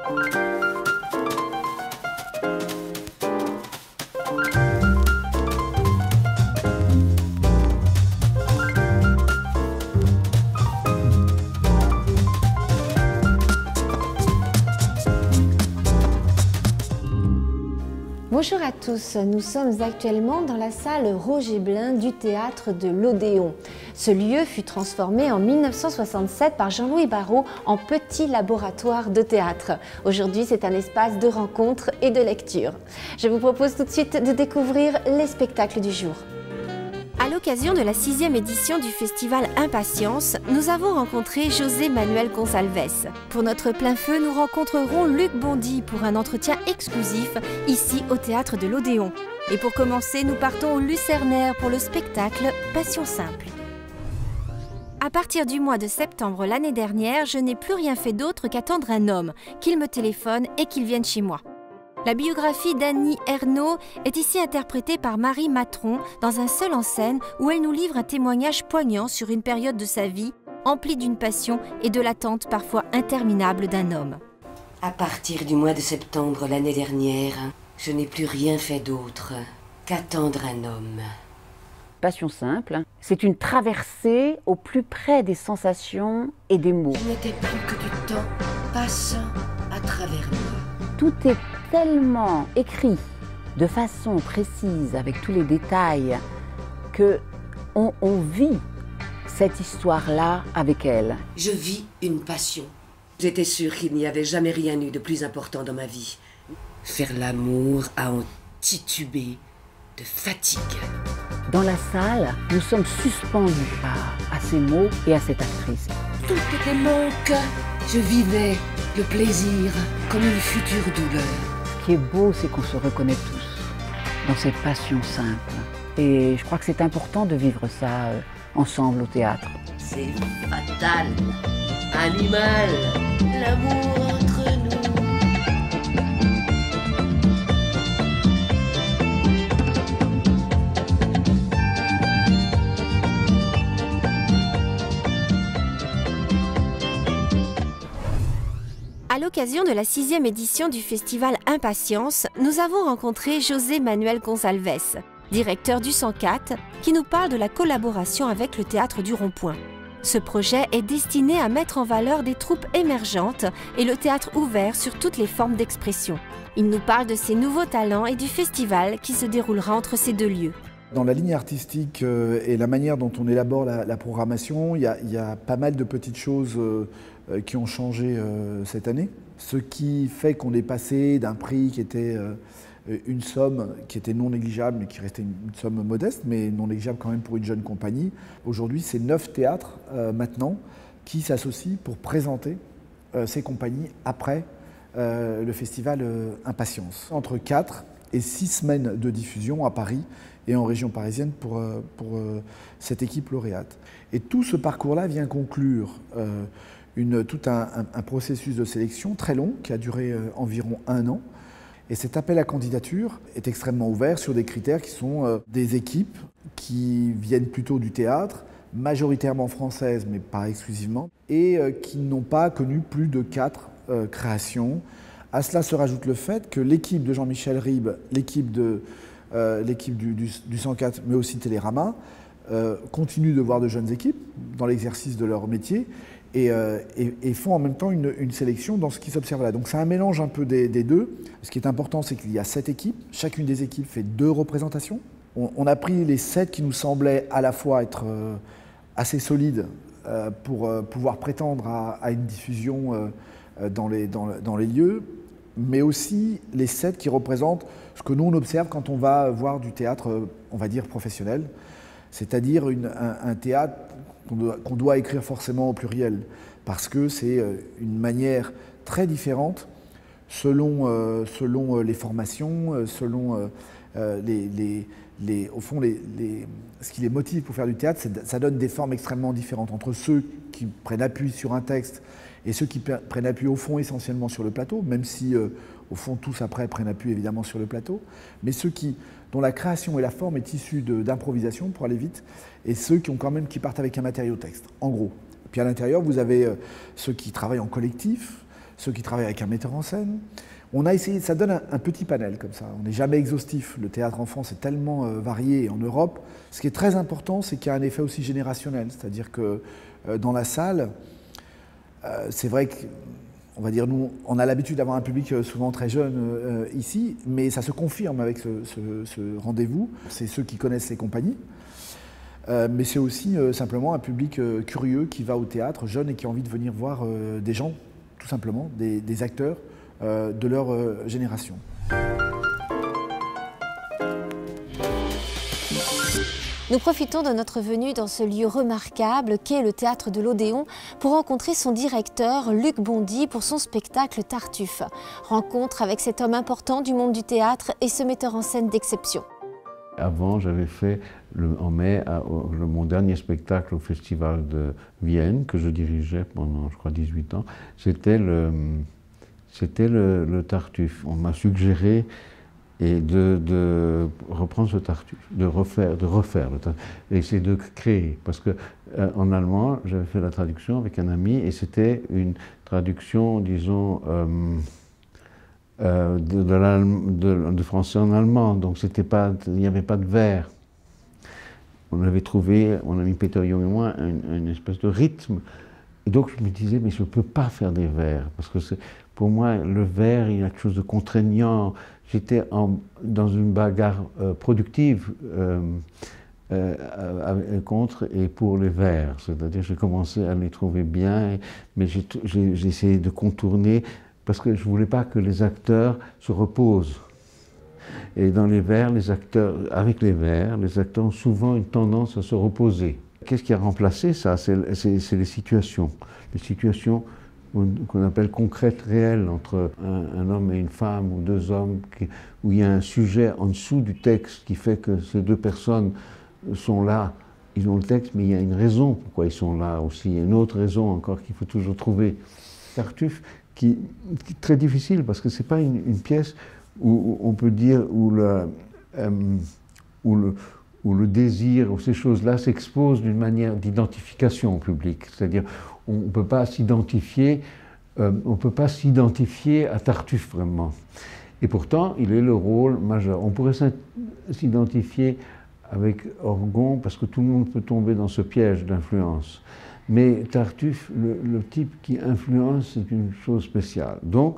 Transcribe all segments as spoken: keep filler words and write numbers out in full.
Bonjour à tous, nous sommes actuellement dans la salle Roger Blin du théâtre de l'Odéon. Ce lieu fut transformé en mille neuf cent soixante-sept par Jean-Louis Barrault en petit laboratoire de théâtre. Aujourd'hui, c'est un espace de rencontre et de lecture. Je vous propose tout de suite de découvrir les spectacles du jour. À l'occasion de la sixième édition du festival Impatience, nous avons rencontré José Manuel Gonçalves. Pour notre plein feu, nous rencontrerons Luc Bondy pour un entretien exclusif ici au théâtre de l'Odéon. Et pour commencer, nous partons au Lucernaire pour le spectacle Passion simple. À partir du mois de septembre l'année dernière, je n'ai plus rien fait d'autre qu'attendre un homme, qu'il me téléphone et qu'il vienne chez moi. La biographie d'Annie Ernaux est ici interprétée par Marie Matron dans un seul en scène où elle nous livre un témoignage poignant sur une période de sa vie emplie d'une passion et de l'attente parfois interminable d'un homme. À partir du mois de septembre l'année dernière, je n'ai plus rien fait d'autre qu'attendre un homme. Passion simple, c'est une traversée au plus près des sensations et des mots. Il n'était plus que du temps passant à travers moi. Tout est tellement écrit de façon précise, avec tous les détails, que on, on vit cette histoire-là avec elle. Je vis une passion. J'étais sûre qu'il n'y avait jamais rien eu de plus important dans ma vie. Faire l'amour à en tituber de fatigue. Dans la salle, nous sommes suspendus à, à ces mots et à cette actrice. Tout était mon cœur. Je vivais le plaisir comme une future douleur. Ce qui est beau, c'est qu'on se reconnaît tous dans cette passion simple. Et je crois que c'est important de vivre ça euh, ensemble au théâtre. C'est fatal, animal, l'amour entre nous. À l'occasion de la sixième édition du festival Impatience, nous avons rencontré José Manuel Gonçalves, directeur du cent quatre, qui nous parle de la collaboration avec le Théâtre du Rond-Point. Ce projet est destiné à mettre en valeur des troupes émergentes et le théâtre ouvert sur toutes les formes d'expression. Il nous parle de ses nouveaux talents et du festival qui se déroulera entre ces deux lieux. Dans la ligne artistique euh, et la manière dont on élabore la, la programmation, il y, a, il y a pas mal de petites choses euh, euh, qui ont changé euh, cette année. Ce qui fait qu'on est passé d'un prix qui était euh, une somme qui était non négligeable, mais qui restait une, une somme modeste, mais non négligeable quand même pour une jeune compagnie. Aujourd'hui, c'est neuf théâtres euh, maintenant qui s'associent pour présenter euh, ces compagnies après euh, le festival euh, Impatience. Entre quatre et six semaines de diffusion à Paris et en région parisienne pour, euh, pour euh, cette équipe lauréate. Et tout ce parcours-là vient conclure euh, une, tout un, un, un processus de sélection très long qui a duré euh, environ un an. Et cet appel à candidature est extrêmement ouvert sur des critères qui sont euh, des équipes qui viennent plutôt du théâtre, majoritairement françaises, mais pas exclusivement, et euh, qui n'ont pas connu plus de quatre euh, créations. À cela se rajoute le fait que l'équipe de Jean-Michel Ribes, l'équipe de Euh, l'équipe du, du, du cent quatre, mais aussi Télérama, euh, continuent de voir de jeunes équipes dans l'exercice de leur métier et, euh, et, et font en même temps une, une sélection dans ce qui s'observe là. Donc c'est un mélange un peu des, des deux. Ce qui est important, c'est qu'il y a sept équipes. Chacune des équipes fait deux représentations. On, on a pris les sept qui nous semblaient à la fois être euh, assez solides euh, pour euh, pouvoir prétendre à, à une diffusion euh, dans, les, dans, dans les lieux, mais aussi les sept qui représentent ce que nous on observe quand on va voir du théâtre, on va dire professionnel, c'est-à-dire une, un, un théâtre qu'on doit, qu'on doit écrire forcément au pluriel, parce que c'est une manière très différente selon, euh, selon les formations, selon euh, les, les, les, au fond les, les, ce qui les motive pour faire du théâtre, ça donne des formes extrêmement différentes entre ceux qui prennent appui sur un texte et ceux qui prennent appui au fond essentiellement sur le plateau, même si euh, au fond tous après prennent appui évidemment sur le plateau, mais ceux qui, dont la création et la forme est issue d'improvisation pour aller vite, et ceux qui ont quand même qui partent avec un matériau texte, en gros. Puis à l'intérieur, vous avez euh, ceux qui travaillent en collectif, ceux qui travaillent avec un metteur en scène. On a essayé, ça donne un, un petit panel comme ça, on n'est jamais exhaustif, le théâtre en France est tellement euh, varié en Europe. Ce qui est très important, c'est qu'il y a un effet aussi générationnel, c'est-à-dire que euh, dans la salle, euh, c'est vrai que, on va dire, nous, on a l'habitude d'avoir un public souvent très jeune euh, ici, mais ça se confirme avec ce, ce, ce rendez-vous. C'est ceux qui connaissent les compagnies, euh, mais c'est aussi euh, simplement un public euh, curieux qui va au théâtre, jeune et qui a envie de venir voir euh, des gens, tout simplement, des, des acteurs euh, de leur euh, génération. Nous profitons de notre venue dans ce lieu remarquable qu'est le Théâtre de l'Odéon pour rencontrer son directeur Luc Bondy pour son spectacle Tartuffe. Rencontre avec cet homme important du monde du théâtre et ce metteur en scène d'exception. Avant, j'avais fait le, en mai à, au, le, mon dernier spectacle au Festival de Vienne que je dirigeais pendant, je crois, dix-huit ans. C'était le, c'était le, le Tartuffe. On m'a suggéré et de, de reprendre ce Tartuffe, de refaire, de refaire le Tartuffe, et c'est de créer, parce que euh, en allemand, j'avais fait la traduction avec un ami, et c'était une traduction, disons, euh, euh, de, de, de, de français en allemand, donc c'était pas, il n'y avait pas de vers. On avait trouvé, mon ami Peter Young et moi, une, une espèce de rythme, et donc je me disais, mais je ne peux pas faire des vers, parce que pour moi, le vers, il y a quelque chose de contraignant. J'étais dans une bagarre euh, productive euh, euh, contre et pour les vers. C'est-à-dire j'ai commencé à les trouver bien, et, mais j'ai essayé de contourner parce que je ne voulais pas que les acteurs se reposent. Et dans les vers, les acteurs, avec les vers, les acteurs ont souvent une tendance à se reposer. Qu'est-ce qui a remplacé ça? C'est les situations. Les situations qu'on appelle concrètes, réelles, entre un, un homme et une femme, ou deux hommes, qui, où il y a un sujet en dessous du texte qui fait que ces deux personnes sont là. Ils ont le texte, mais il y a une raison pourquoi ils sont là aussi. Il y a une autre raison encore qu'il faut toujours trouver. Tartuffe, qui, qui est très difficile, parce que ce n'est pas une, une pièce où, où on peut dire, où le, euh, où le, où le désir, où ces choses-là s'exposent d'une manière d'identification au public. C'est-à-dire, on ne peut pas s'identifier, euh, on peut pas s'identifier à Tartuffe vraiment. Et pourtant, il est le rôle majeur. On pourrait s'identifier avec Orgon parce que tout le monde peut tomber dans ce piège d'influence. Mais Tartuffe, le, le type qui influence, c'est une chose spéciale. Donc,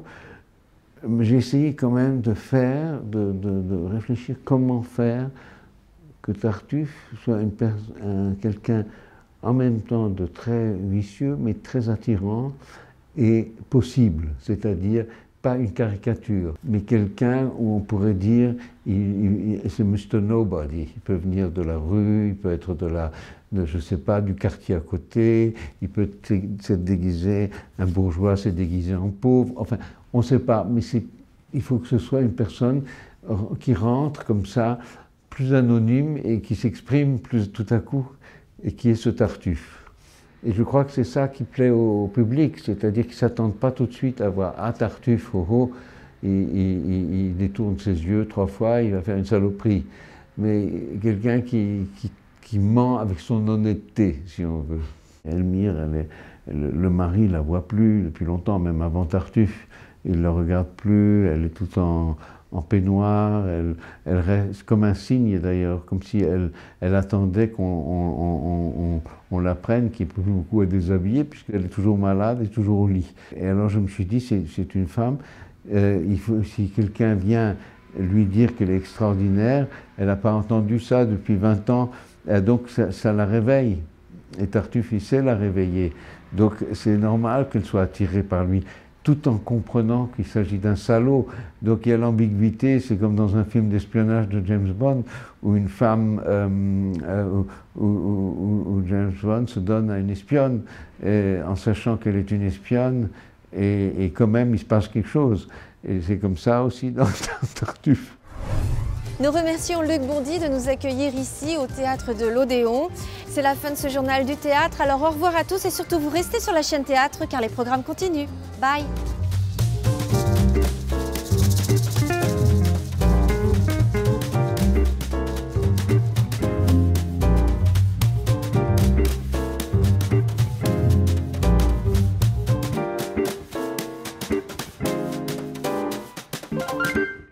j'ai essayé quand même de faire, de, de, de réfléchir comment faire que Tartuffe soit une un, quelqu'un en même temps de très vicieux, mais très attirant et possible, c'est-à-dire pas une caricature, mais quelqu'un où on pourrait dire, c'est mister Nobody, il peut venir de la rue, il peut être de la, de, je sais pas, du quartier à côté, il peut s'être déguisé, un bourgeois s'est déguisé en pauvre, enfin, on ne sait pas, mais il faut que ce soit une personne qui rentre comme ça, plus anonyme et qui s'exprime plus tout à coup, et qui est ce Tartuffe. Et je crois que c'est ça qui plaît au, au public, c'est-à-dire qu'ils ne s'attendent pas tout de suite à voir un Tartuffe, oh oh, il, il, il détourne ses yeux trois fois, il va faire une saloperie. Mais quelqu'un qui, qui, qui ment avec son honnêteté, si on veut. Elmire, elle est, elle, le mari ne la voit plus depuis longtemps, même avant Tartuffe. Il ne la regarde plus, elle est tout en... en peignoir, elle, elle reste comme un signe d'ailleurs, comme si elle, elle attendait qu'on on, on, on, on la prenne, qu'il n'y ait plus beaucoup à déshabiller, puisqu'elle est toujours malade et toujours au lit. Et alors je me suis dit, c'est une femme, euh, il faut, si quelqu'un vient lui dire qu'elle est extraordinaire, elle n'a pas entendu ça depuis vingt ans, euh, donc ça, ça la réveille. Et Tartuffe, il sait la réveiller. Donc c'est normal qu'elle soit attirée par lui, tout en comprenant qu'il s'agit d'un salaud. Donc il y a l'ambiguïté, c'est comme dans un film d'espionnage de James Bond, où une femme, euh, euh, où, où, où James Bond se donne à une espionne, et, en sachant qu'elle est une espionne, et, et quand même il se passe quelque chose. Et c'est comme ça aussi dans Tartuffe. Nous remercions Luc Bondy de nous accueillir ici au Théâtre de l'Odéon. C'est la fin de ce journal du théâtre, alors au revoir à tous et surtout vous restez sur la chaîne Théâtre car les programmes continuent. Bye! Thank you.